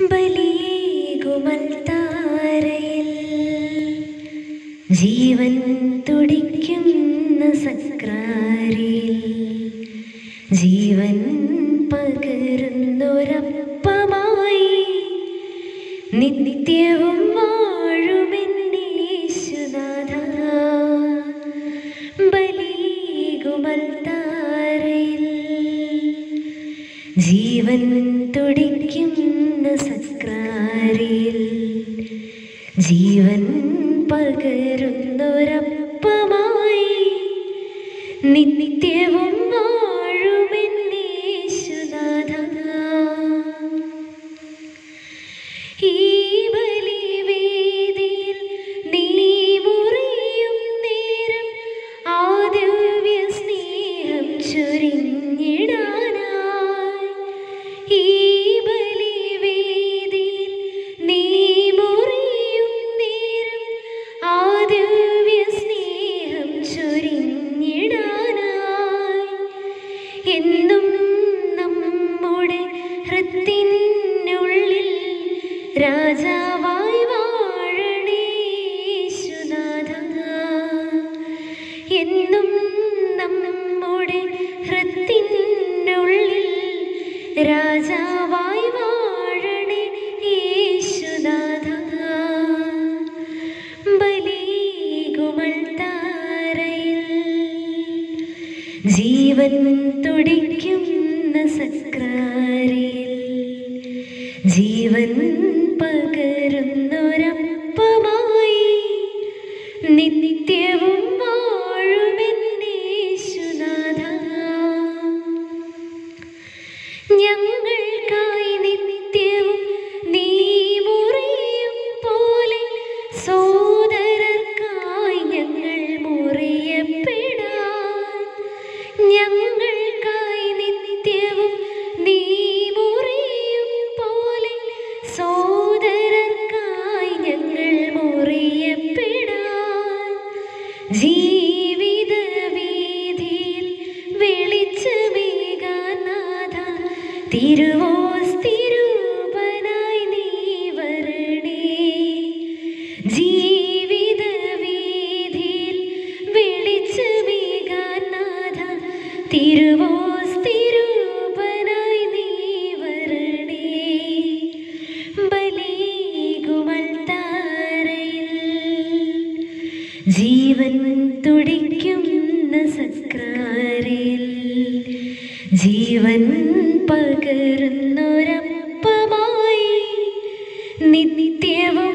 ബലിയേകുമൽത്താരയിൽ ജീവൻ തുടിക്കുന്ന സക്രാരിയിൽ ജീവൻ പകരുന്നൊരപ്പമായി നിത്യവും വാഴുമെന്നേശുനാഥ. ബലിയേകുമൽത്താരയിൽ ജീവൻ തുടിക്കുന്ന സക്രാരിയിൽ ജീവൻ പകരുന്നൊരപ്പമായി നിത്യവും വാഴുമെന്നേശുനാഥ. ഈ ബലിവേദിയിൽ നീ മുറിയും നേരം ആ ദിവ്യ സ്നേഹം ചൊരിഞ്ഞിടാനായി. ഈ ബലിവേദിയിൽ നീ മുറിയും നേരം ആ ദിവ്യ സ്നേഹം ചൊരിഞ്ഞിടാനായി എന്നും നമ്മുടെ ഹൃത്തിനുള്ളിൽ രാജാവായി വാഴണേശുനാഥ. എന്നും നമ്മുടെ ഹൃത്തിനുള്ളിൽ രാജാവായി വാഴണേ യേശുനാഥ. ബലിയേകുമൽത്താരയിൽ ജീവൻ തുടിക്കുന്ന സക്രാരിയിൽ ജീവൻ പകരുന്നൊരപ്പമായി നിത്യവും വാഴുമെന്നേശുനാഥ. ഞങ്ങൾക്കായി നിത്യവും നീ മുറിയും പോലെ സോദരർക്കായി ഞങ്ങൾ മുറിയപ്പെടാൻ. ഞങ്ങൾക്കായി നിത്യവും നീ മുറിയും പോലെ സോദരർക്കായി ഞങ്ങൾ മുറിയപ്പെടാൻ. ജീവിത വീഥിയിൽ വെളിച്ചമേകാൻ നാഥ തിരുവോസ്തിരൂപനായി നീ വരണേ. ജീവിത വീഥിയിൽ വെളിച്ചമേകാൻ നാഥ തിരുവോസ്തിരൂപനായി നീ വരണേ. ബലിയേകുമൽത്താരയിൽ ജീവൻ തുടിക്കുന്ന സക്രാരിയിൽ ജീവൻ പകരുന്നൊരപ്പമായി നിത്യവും